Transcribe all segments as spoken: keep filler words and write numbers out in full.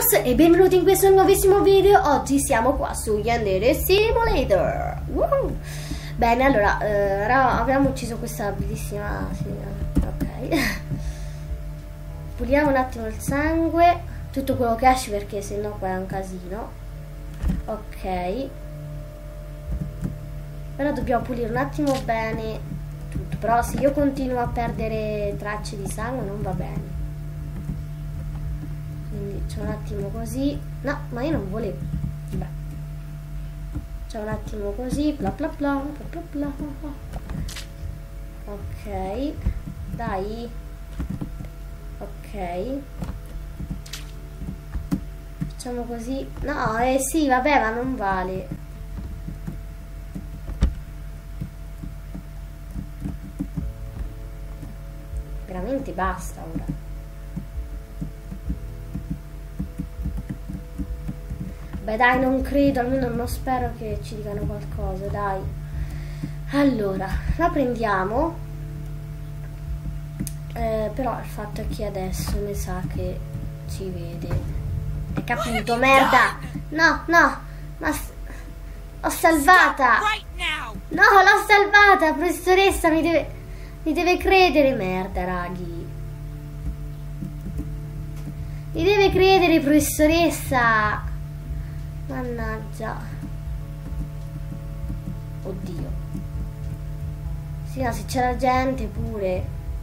Roblox e benvenuti in questo nuovissimo video. Oggi siamo qua su Yandere Simulator. Woohoo! Bene, allora, eh, abbiamo ucciso questa bellissima signora. Ok. Puliamo un attimo il sangue, tutto quello che esce perché sennò qua è un casino. Ok. Però dobbiamo pulire un attimo bene tutto. Però se io continuo a perdere tracce di sangue non va bene. Quindi c'è un attimo così. No, ma io non volevo. Beh. C'è un attimo così. Bla bla bla bla bla bla. Ok. Dai. Ok. Facciamo così. No, eh sì, vabbè, ma non vale. Veramente basta ora. Beh dai, non credo, almeno non spero che ci dicano qualcosa, dai. Allora, la prendiamo. Eh, però il fatto è che adesso mi sa che ci vede. Hai capito, merda? No, no, ma l'ho salvata. No, l'ho salvata, professoressa, mi deve, mi deve credere, merda, raghi. Mi deve credere, professoressa. Mannaggia. Oddio. Sì, no, se c'era gente pure.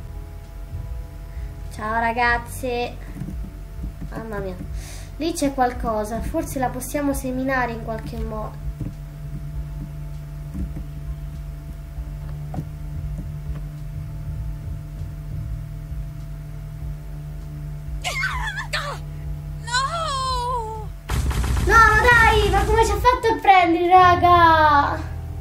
Ciao ragazze. Mamma mia. Lì c'è qualcosa. Forse la possiamo seminare in qualche modo. Come ci ha fatto a prendere, raga?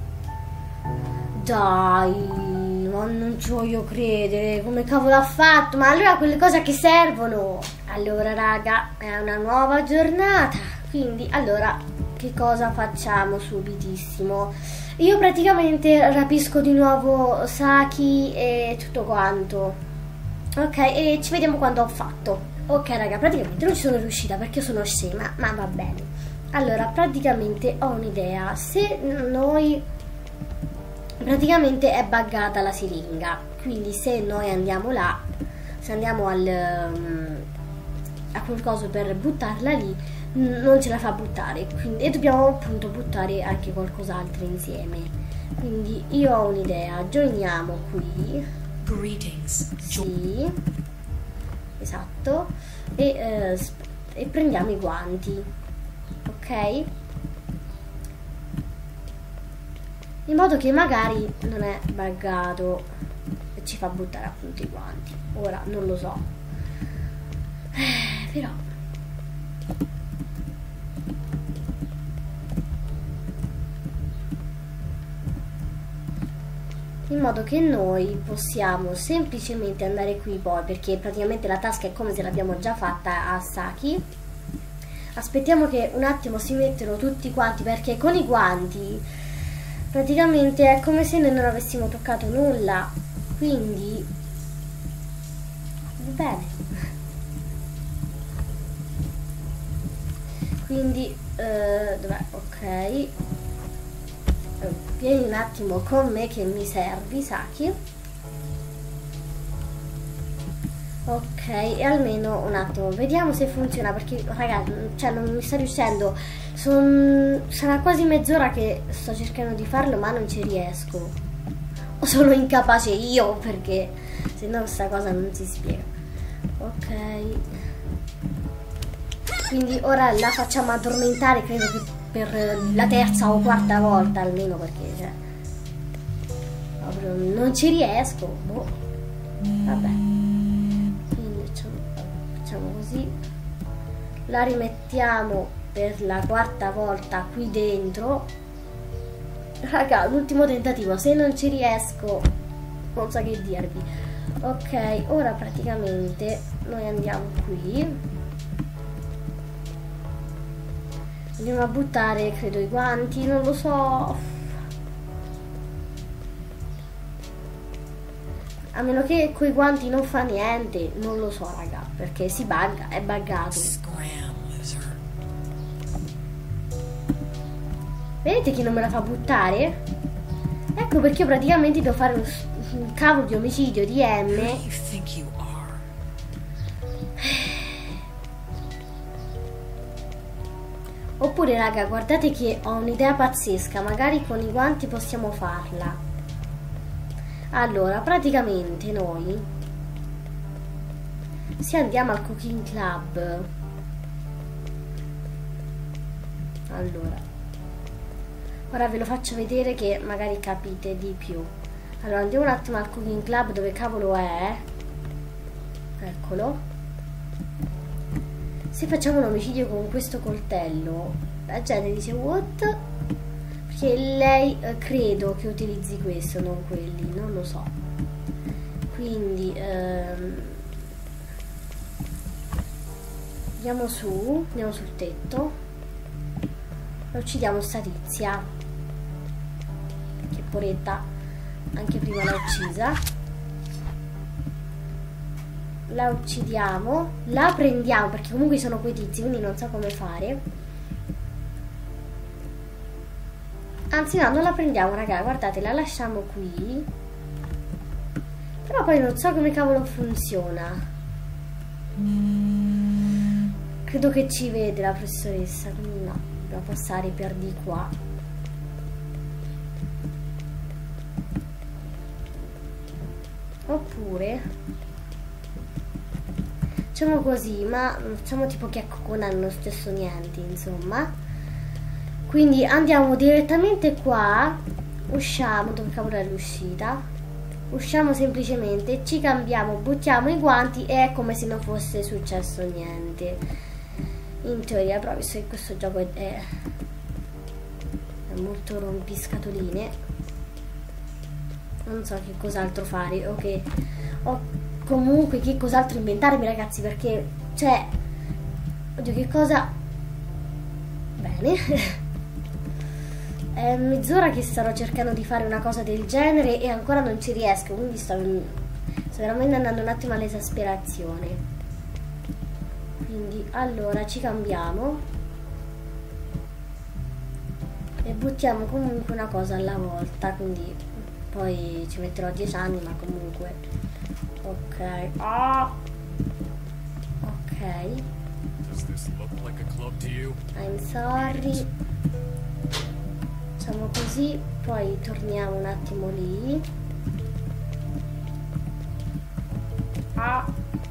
Dai, ma non ci voglio credere. Come cavolo ha fatto? Ma allora quelle cose che servono? Allora, raga, è una nuova giornata. Quindi, allora, che cosa facciamo subitissimo? Io praticamente rapisco di nuovo Saki e tutto quanto. Ok, e ci vediamo quando ho fatto. Ok, raga, praticamente non ci sono riuscita perché sono scema, ma va bene. Allora, praticamente ho un'idea. Se noi... Praticamente è buggata la siringa. Quindi se noi andiamo là, se andiamo al... Um, a quel coso per buttarla lì, non ce la fa buttare. Quindi, e dobbiamo appunto buttare anche qualcos'altro insieme. Quindi io ho un'idea. Joiniamo qui. Greetings. Sì. Esatto. E, eh, e prendiamo i guanti. Ok, in modo che magari non è buggato e ci fa buttare appunto i guanti. Ora non lo so, eh, però in modo che noi possiamo semplicemente andare qui poi, perché praticamente la tasca è come se l'abbiamo già fatta a Saki. Aspettiamo che un attimo si mettano tutti quanti, perché con i guanti praticamente è come se noi non avessimo toccato nulla. Quindi va bene. Quindi eh, dov'è? Ok, eh, vieni un attimo con me che mi servi, Saki. Ok, e almeno un attimo vediamo se funziona, perché ragazzi, cioè non mi sta riuscendo. Son, sarà quasi mezz'ora che sto cercando di farlo ma non ci riesco. O sono incapace io, perché se no questa cosa non si spiega. Ok, quindi ora la facciamo addormentare, credo che per la terza o quarta volta almeno, perché cioè, proprio non ci riesco. Boh. Vabbè, così la rimettiamo per la quarta volta qui dentro. Raga, l'ultimo tentativo, se non ci riesco non so che dirvi. Ok, ora praticamente noi andiamo qui, andiamo a buttare credo i guanti, non lo so, a meno che coi guanti non fa niente, non lo so raga, perché si bugga, è buggato. Vedete che non me la fa buttare? Ecco perché io praticamente devo fare un, un cavolo di omicidio di M. Oppure raga, guardate che ho un'idea pazzesca, magari con i guanti possiamo farla. Allora, praticamente noi, se andiamo al Cooking Club, allora, ora ve lo faccio vedere che magari capite di più. Allora, andiamo un attimo al Cooking Club, dove cavolo è? Eccolo. Se facciamo un omicidio con questo coltello, la gente dice what? Perché lei eh, credo che utilizzi questo, non quelli, non lo so. Quindi ehm, andiamo su, andiamo sul tetto e uccidiamo sta tizia, che poretta anche prima l'ha uccisa. La uccidiamo, la prendiamo perché comunque sono quei tizi, quindi non so come fare. Anzi no, non la prendiamo raga, guardate, la lasciamo qui. Però poi non so come cavolo funziona. Credo che ci vede la professoressa, quindi no, dobbiamo passare per di qua. Oppure facciamo così, ma facciamo tipo che a Coco non è lo stesso niente, insomma. Quindi andiamo direttamente qua, usciamo, dove cavolo è l'uscita? Usciamo semplicemente, ci cambiamo, buttiamo i guanti e è come se non fosse successo niente. In teoria, però visto che questo gioco è, è, è molto rompiscatoline, non so che cos'altro fare, ok. Ho comunque che cos'altro inventarmi ragazzi, perché cioè oddio che cosa, bene. È mezz'ora che starò cercando di fare una cosa del genere e ancora non ci riesco, quindi sto, sto veramente andando un attimo all'esasperazione. Quindi allora ci cambiamo e buttiamo comunque una cosa alla volta, quindi poi ci metterò dieci anni, ma comunque ok. Ah. Ok. I'm sorry. Facciamo così, poi torniamo un attimo lì. Ah.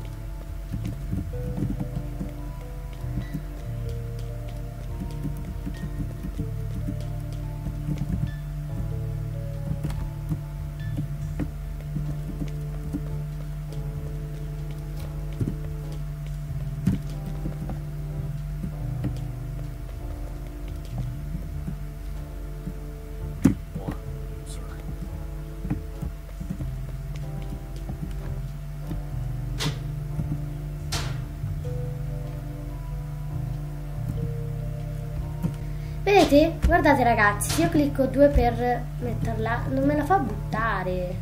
Vedete? Guardate ragazzi, se io clicco due per metterla, non me la fa buttare.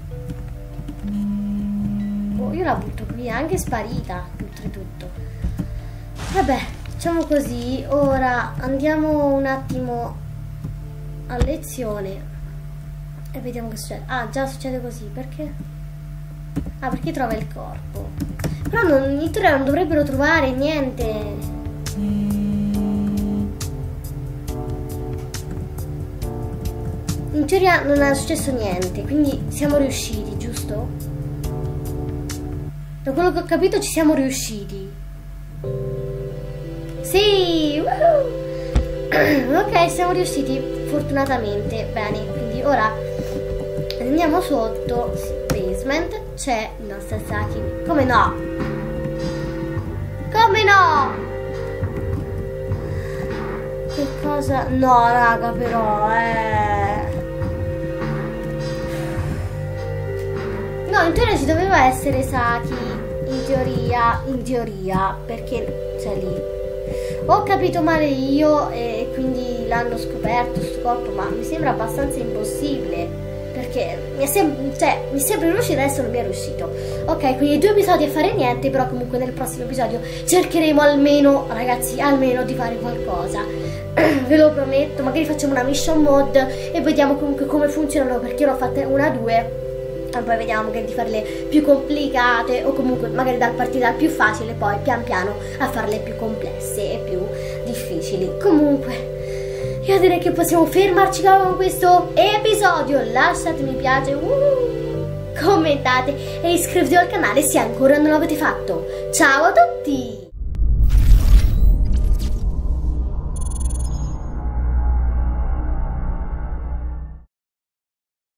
Oh, io la butto qui, è anche sparita, oltretutto. Vabbè, facciamo così. Ora andiamo un attimo a lezione e vediamo che succede. Ah, già succede così, perché? Ah, perché trova il corpo. Però non, in teoria non dovrebbero trovare niente. In teoria non è successo niente, quindi siamo riusciti, giusto? Da quello che ho capito ci siamo riusciti. Sì! Ok, siamo riusciti fortunatamente. Bene, quindi ora andiamo sotto basement. C'è il nostro Saki. Come no? Come no? Che cosa? No raga, però eh no, in teoria ci doveva essere Saki, in teoria, in teoria, perché c'è lì. Ho capito male io e quindi l'hanno scoperto sto corpo, ma mi sembra abbastanza impossibile, perché mi è, sem cioè, mi è sempre riuscito, adesso non mi è riuscito. Ok, quindi due episodi a fare niente, però comunque nel prossimo episodio cercheremo almeno, ragazzi, almeno di fare qualcosa. ve lo prometto, magari facciamo una mission mod e vediamo comunque come funzionano, perché io ne ho fatte una o due e poi vediamo magari di farle più complicate o comunque magari dal partire dal più facile poi pian piano a farle più complesse e più difficili. Comunque io direi che possiamo fermarci con questo episodio. Lasciate mi piace, uh, commentate e iscrivetevi al canale se ancora non l'avete fatto. Ciao a tutti!